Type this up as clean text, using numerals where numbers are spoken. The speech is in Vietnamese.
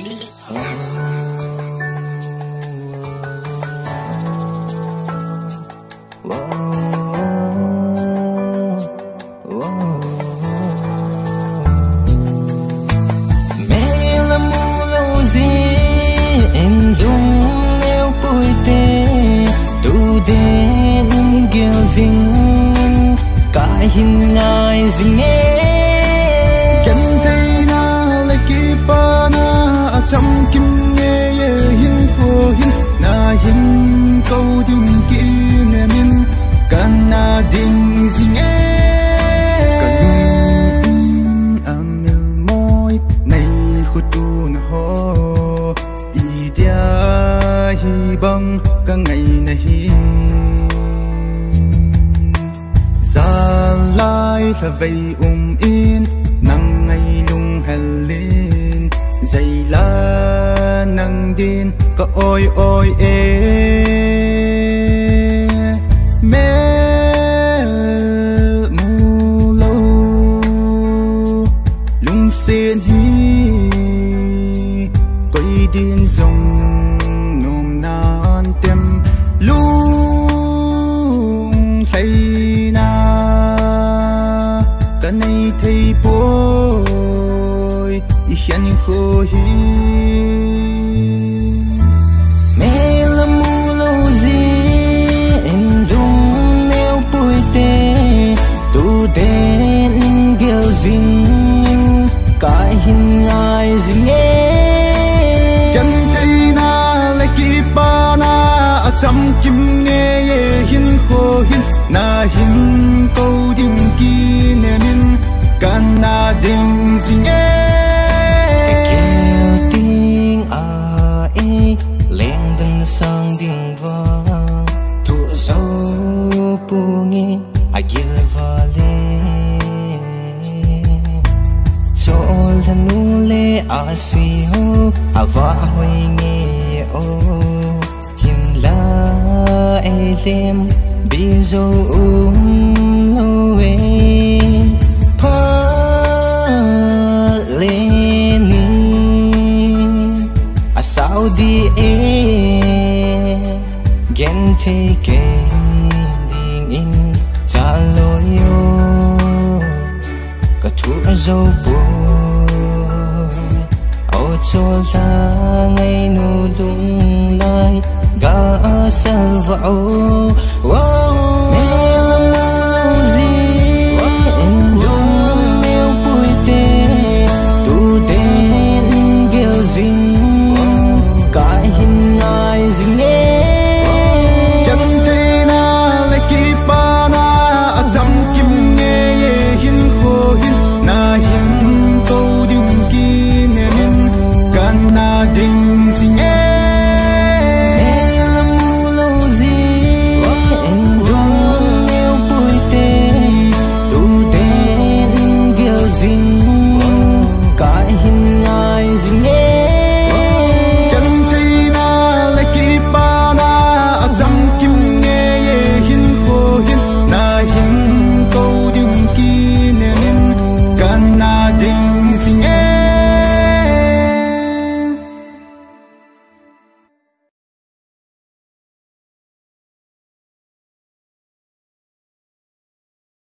Hình ngài Jinge Gần thấy na lại kịp ba na chăm kim nghe hin khô hin na hin câu đừng kỹ nè min can na đinh Jinge cần amil môi này khu tu na ho idia hi bang cả ngày này lại là vây in nắng ngày lung helin dày la nắng din có ôi ôi mê mù lâu lung xin hi quay điên dòng nôm nan tem lung thấy thấy bôi hiện khô hi mê là mù lâu gì em đúng neo bôi tê tu đến gel dinh cái hình ngài Jinge chân thấy na lại kịp ba na chăm kim nghe hin khô hin na hin câu đừng kia nè min can na đinh Jinge kêu tiếng ai lên đằng sang đinh vang thu dấu bungi agil vale chol thanu le asui ho ava hoi nge o hin la elem bizo loe sao đi gen thế kê đình in trả lối yo cả thu dâu buồn ô cho la ngày nụ lung lai ga sel vào